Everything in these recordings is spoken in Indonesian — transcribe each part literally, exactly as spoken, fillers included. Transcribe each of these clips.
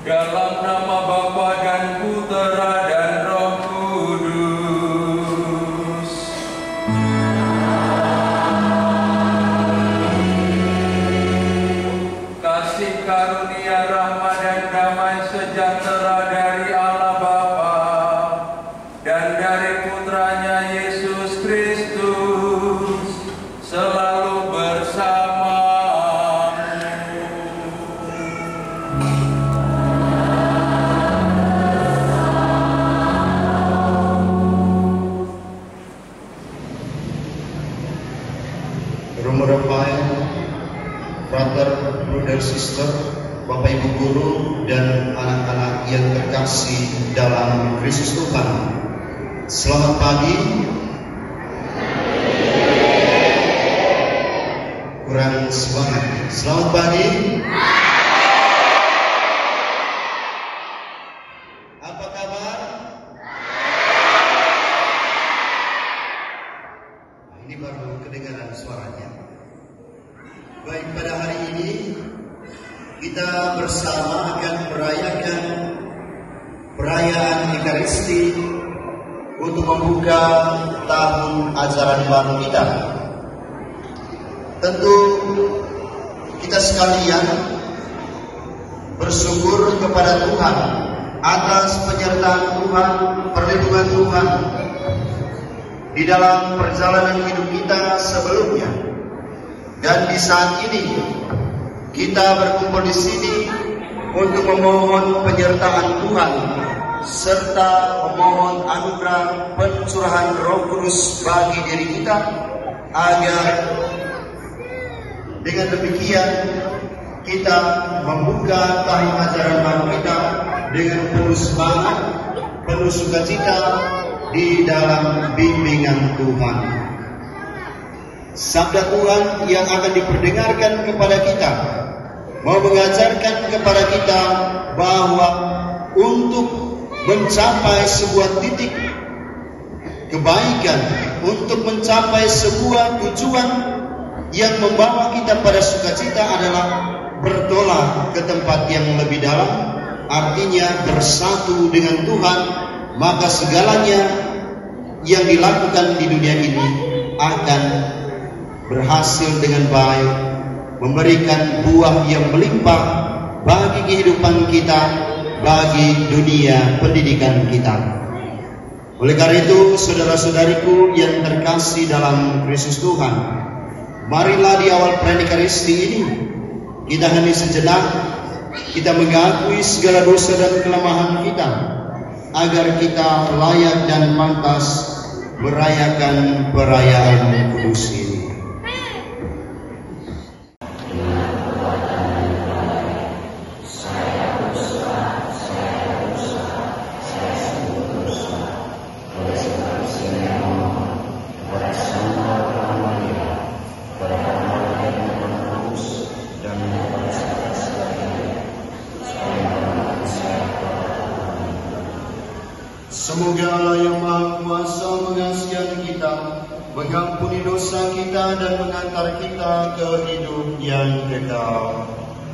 Dalam nama Bapa dan Putera dan Roh Kudus. Kasih karunia, rahmat dan damai sejahtera dari Allah Bapa dan dari Putranya Yesus Kristus selalu bersama. Brother, brother, sister, Bapak Ibu guru dan anak-anak yang terkasih dalam Kristus Tuhan. Selamat pagi. Kurang semangat. Selamat pagi. Apa kabar? Ini baru kedengaran suaranya. Baik, pada hari ini kita bersama akan merayakan perayaan Ekaristi untuk membuka tahun ajaran baru kita. Tentu kita sekalian bersyukur kepada Tuhan atas penyertaan Tuhan, perlindungan Tuhan di dalam perjalanan hidup kita sebelumnya. Dan di saat ini kita berkumpul di sini untuk memohon penyertaan Tuhan serta memohon anugerah pencurahan Roh Kudus bagi diri kita, agar dengan demikian kita membuka tahun ajaran baru kita dengan penuh semangat, penuh sukacita di dalam bimbingan Tuhan. Sabda Tuhan yang akan diperdengarkan kepada kita mau mengajarkan kepada kita bahwa untuk mencapai sebuah titik kebaikan, untuk mencapai sebuah tujuan yang membawa kita pada sukacita adalah bertolak ke tempat yang lebih dalam, artinya bersatu dengan Tuhan. Maka segalanya yang dilakukan di dunia ini akan berhasil dengan baik, memberikan buah yang melimpah bagi kehidupan kita, bagi dunia pendidikan kita. Oleh karena itu, saudara-saudariku yang terkasih dalam Kristus Tuhan, marilah di awal perayaan Ekaristi ini kita hening sejenak, kita mengakui segala dosa dan kelemahan kita, agar kita layak dan pantas merayakan perayaan kudus ini. Semoga Allah yang Maha Kuasa mengasihi kita, mengampuni dosa kita dan mengantar kita ke hidup yang kekal.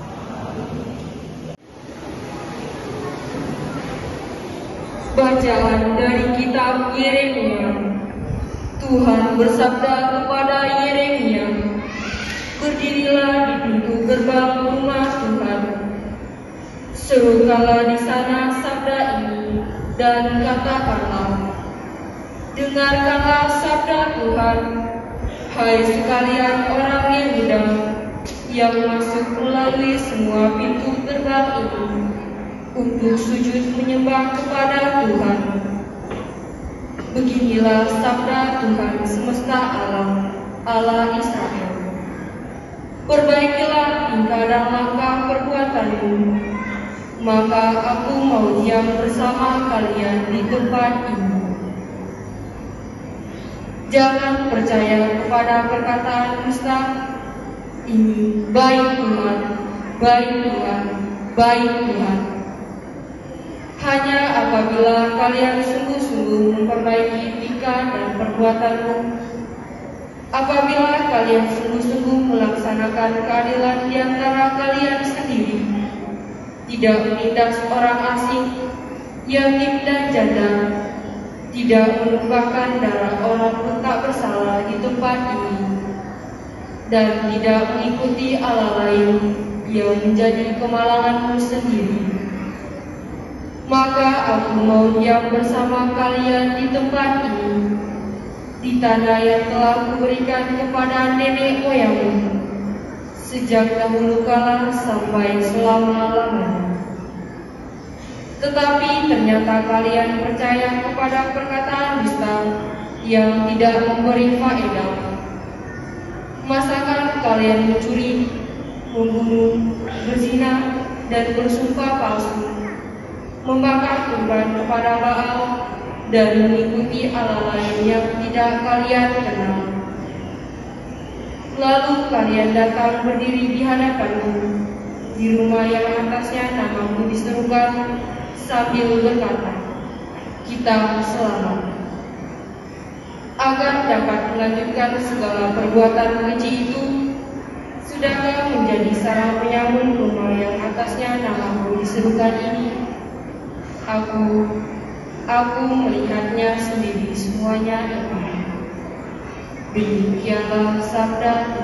Bacaan dari kitab Yeremia. Tuhan bersabda kepada Yeremia, "Berdirilah di pintu gerbang rumah Tuhan, serukanlah di sana sabda ini dan katakanlah, dengarkanlah sabda Tuhan, hai sekalian orang Yehuda yang masuk melalui semua pintu gerbang ini untuk sujud menyembah kepada Tuhan. Beginilah sabda Tuhan semesta alam, Allah Israel. Perbaikilah tingkah dan langkah perbuatanmu, maka aku mau diam bersama kalian di tempat ini. Jangan percaya kepada perkataan dusta ini, baik Tuhan, baik Tuhan, baik Tuhan. Hanya apabila kalian sungguh-sungguh memperbaiki tingkah dan perbuatanmu, apabila kalian sungguh-sungguh melaksanakan keadilan di antara kalian sendiri, tidak menindas orang asing, yatim dan janda, tidak menumpahkan darah orang tak bersalah di tempat ini, dan tidak mengikuti Allah lain yang menjadi kemalanganmu sendiri. Maka aku mau diam bersama kalian di tempat ini, di tanah yang telah kuberikan kepada nenek moyangmu, sejak dahulu kala sampai selama-lamanya. Tetapi ternyata kalian percaya kepada perkataan dusta yang tidak memberi faedah. Masakan kalian mencuri, membunuh, berzina, dan bersumpah palsu, membakar kurban kepada Baal, dan mengikuti Allah lain yang tidak kalian kenal. Lalu kalian datang berdiri di hadapanku, di rumah yang atasnya namamu diserukan, sambil berkata, "Kita selamat," agar dapat melanjutkan segala perbuatan keji itu. Sudahkah menjadi sarang penyamun rumah yang atasnya namamu diserukan ini? Aku, aku melihatnya sendiri semuanya itu. Demikianlah sabda